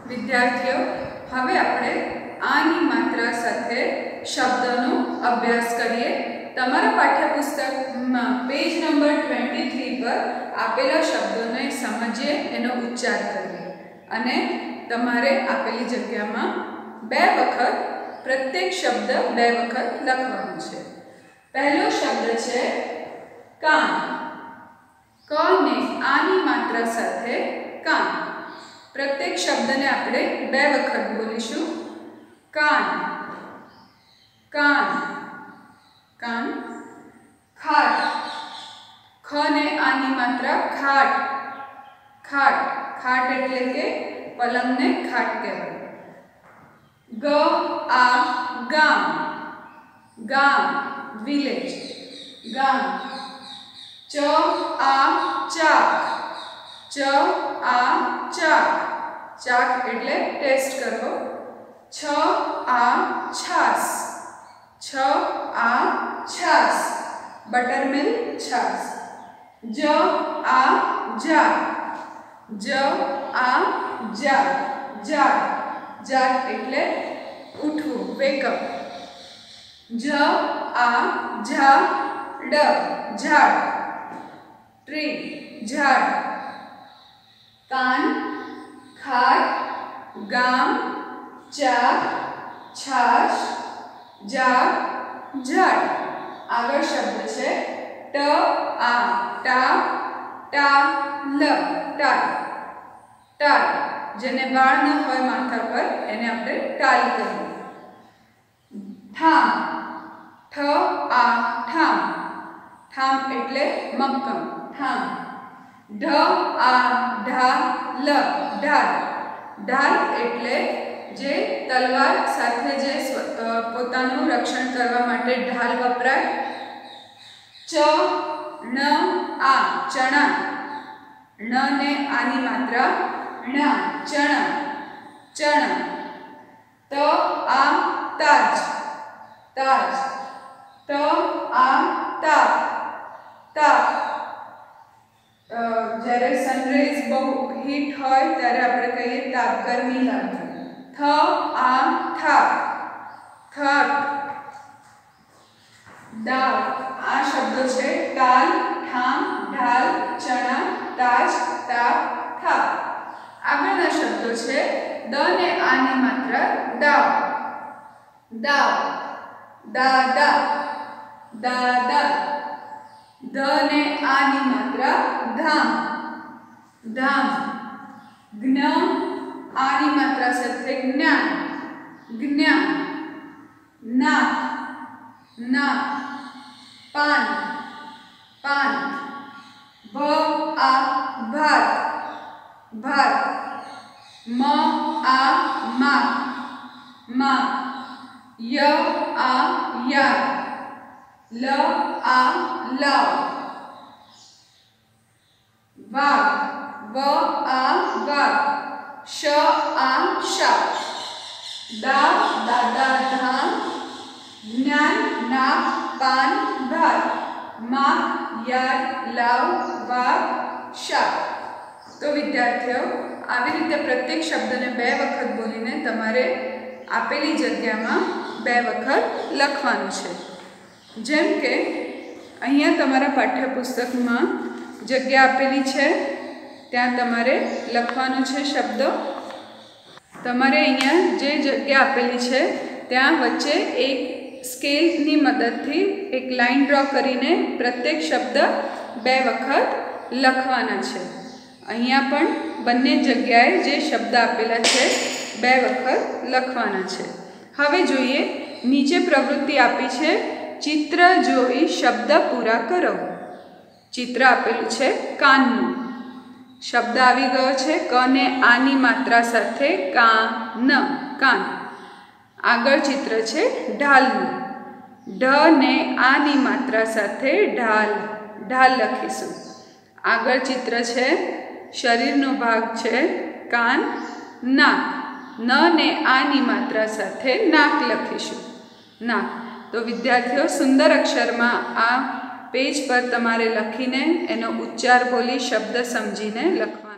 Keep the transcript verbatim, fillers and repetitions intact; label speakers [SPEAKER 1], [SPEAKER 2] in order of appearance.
[SPEAKER 1] विद्यार्थीओ हवे आपणे आनी मात्रा साथे शब्दनो अभ्यास करिए। तमारा पाठ्यपुस्तक में पेज नंबर तेईस पर आपेला शब्दोने समझिए, एनो उच्चार करिए अने तमारे आपेली जग्यामां बे वखत प्रत्येक शब्द बे वखत लखवानो छे। पहलो शब्द छे कान। क ने आनी मात्रा साथे कान। प्रत्येक शब्द ने आपणे बे वखत बोलीशुं। कान, कान, कान। खाट। ख ने आनी मात्रा खाट, खाट। खाट एटले के पलंग ने खाट कहेवाय। ग आ गाम, गाम विलेज, गाम। च आ चाक, च आ चाक, चाक एटले टेस्ट करो। छ आ छास, छ आ छास बटर मिल्क छास। ज आ जार, ज आ जार, जार, जार एटले उठवू, वेकअप। ज आ झाड़, झाड़ ट्री, झाड़। कान, खाट, गाम, चाक, छाश, जार, झाड़। आगळ शब्द छे ट आ टा, टा ल, टाल, टाल। जेने वाळ न होय माथा पर एने आपणे टाल कहीए। ठाम, ठ आ ठाम, ठाम एटले मक्कम, ठाम। ढ आ ढा ल, ढाल, ढाल एटले जे तलवार साथे जे पोतानुं रक्षण करवा माटे ढाल वपराय। च न आ चना, न ने आनी मात्रा ण, चना, चना। त आ ताज, ताज। त आ ताप, ताप। જ્યારે સનરાઈઝ बहु हीट होय त्यारे આપણે કહીએ તાપ, ગરમી લાગે। थ आ થાક, થાક। દાળ। આ શબ્દો છે તાલ, ઠામ, ઢાલ, ચણા, તાજ, તાપ, થાક। આગળના શબ્દો છે દ ને આની માત્રા દાવ, દાવ, દાદા, દાદા। ધ ને આની માત્રા ધામ, ધામ। જ્ઞ आनी मात्रा साथे ज्ञान, ज्ञान। नाक, नाक। पान, पान। भ आ भात, भात। म आ माक, माक। य आ याद, ल आ लाव। वाघ, व आ वाघ। श आ शाक। दा दादा धाम। ज्ञान, नाक, पान, भात। माक, याद, लाव, वाघ, शाक। तो विद्यार्थीओ આવી રીતે પ્રત્યેક શબ્દને બે વખત બોલીને તમારે આપેલી જગ્યામાં બે વખત લખવાનું છે। જેમ કે અહીંયા તમારા પાઠ્યપુસ્તકમાં જગ્યા આપેલી છે, ત્યાં તમારે લખવાનું છે શબ્દો। તમારે અહીંયા જે જગ્યા આપેલી છે ત્યાં વચ્ચે એક સ્કેલની મદદથી એક લાઈન ડ્રો કરીને પ્રત્યેક શબ્દ બે વખત લખવાના છે। અહીંયા પણ બંને જગ્યાએ જે શબ્દ આપેલા છે બે વખત લખવાના છે। હવે જોઈએ નીચે પ્રવૃત્તિ આપી છે, ચિત્ર જોઈ શબ્દ પૂરા કરો। ચિત્ર આપેલું છે કાનનું। शब्द आवी गयो छे क ने आनी मात्रा साथे कान, कान। आगळ चित्र छे ढालनुं। ढ ने आनी मात्रा साथे ढाल, ढाल लखीशुं। आगळ चित्र छे शरीरनो भाग छे कान, नाक। न ने आनी मात्रा साथे नाक लखीशुं, नाक। तो विद्यार्थीओ सुंदर अक्षरमां आ पेज पर तमारे लखीने एनो उच्चार बोली शब्द समझीने लखवा।